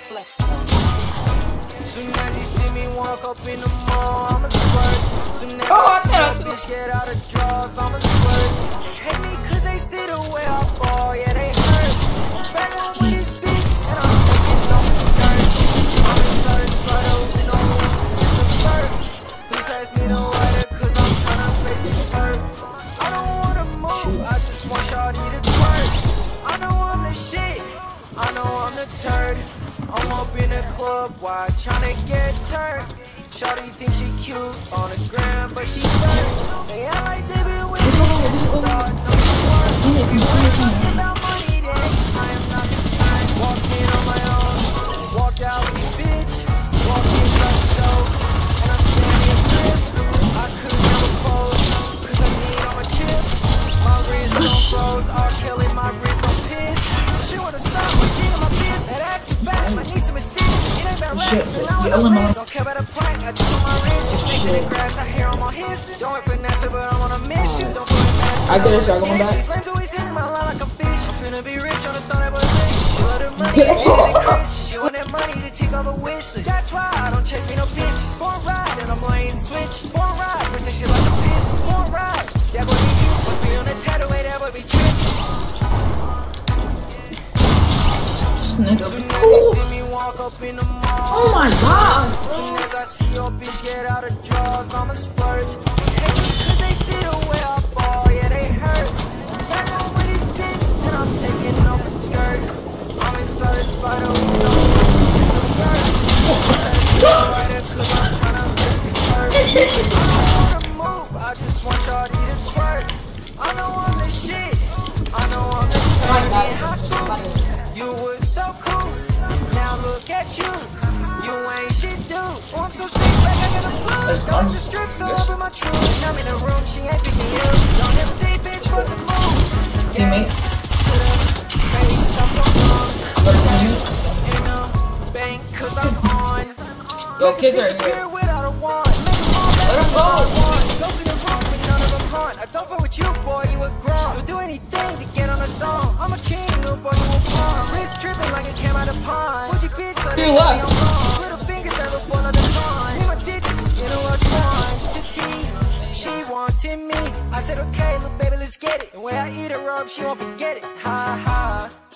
Soon as he see me walk up in the mall, I'ma splurge. Soon as I see a bitch get out of drawers, I'ma splurge. Hate me cause they see the way I fall, yeah they hurt. Back home with this bitch, and I'm taking off the skirt. I'm inside the spuddles, and no room, it's a flirt. Please pass me the lighter cause I'm tryna face this hurt. I don't wanna move, I just want y'all to twerk. I know I'm the shit, I know I'm the turd. I'm up in the club, why tryna get turned? Shawty thinks she cute on the gram, but she dirt. They act like they been with me since the start. No work. If you wanna talk about money, then I am not concerned. Walked in on my own, walked out with this bitch. Walked inside the stove, and I'm standing in grip. I couldn't never pose, cause I need all my chips. My wrist don't froze, R. Kelly, my wrist don't piss. She wanna stop when she in my business. That ass be fat, I need some assist. It ain't about racks, and I don't care about a plank. I just want my rent, just snakes in the grass. I hear them all hissing. Don't wait for NASA, but I'm on a mission. Don't put it back. I get it, y'all going back. These flames always hitting my line like a fish. I'm finna be rich on the start of a bitch. She love the money, she want that money to take all the wishes. That's why I don't chase me no bitches. Born ride, and I'm laying switch. Born ride, protect shit like a pistol. Born ride, that boy be you. Just be on the tattoo, that boy be trippin'. Oh my god! As soon as I see your bitch get out of drawers, I'ma splurge. Hate me cause they see the way I fall, yeah they hurt. Back home with this bitch, and I'm taking off a skirt. I'm inside the spider with no it's a bird. Cause I'm tryna miss this bird. I don't wanna move, I just want y'all to twerk. I know I'm the shit, I know I'm the turd. In high school, you was so cool. Now look at you, you ain't shit, dude. Oh, I'm so sick, back I got a plug. Going to strip, so open my truth. I'm in the room, she ain't picking you. Don't ever say, bitch, what's a move? Yes, to the face, I'm so wrong. In the bank, cause I'm on. Yo, kids right here. Without a wand. Let him go. Go to the room, but none of them haunt. I don't fuck with you, boy, you a grown. You'll do anything to get on a song. I'm a king, little boy, you a pawn. Wrist tripping like it came out of pond. Would you bitch, so they say I'm wrong. Little fingers that look one on the line. Hit my digits, you know what you want. To T, she wanted me. I said, okay, little baby, let's get it. And when I eat her up, she won't forget it. Ha ha.